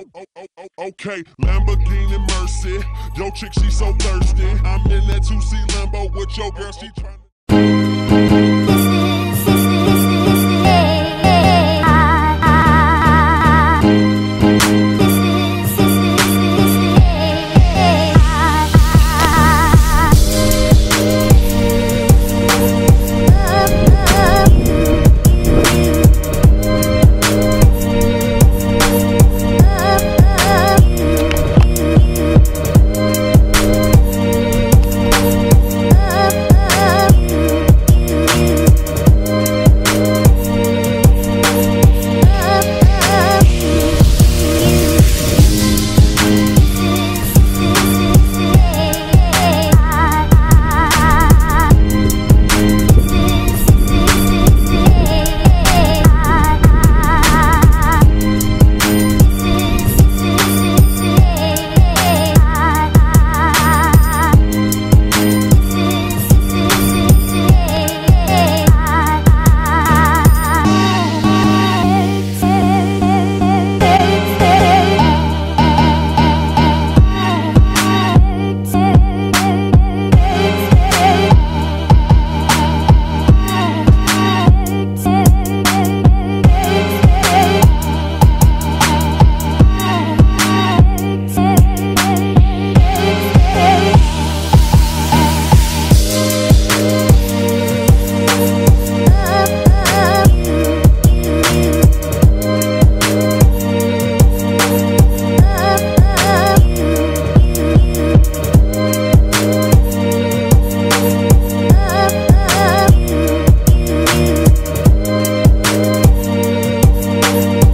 Okay, Lamborghini Mercy. Yo, chick, she so thirsty. I'm in that 2C Lambo with your girl, she tryna.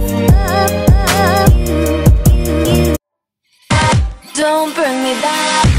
Don't bring me back.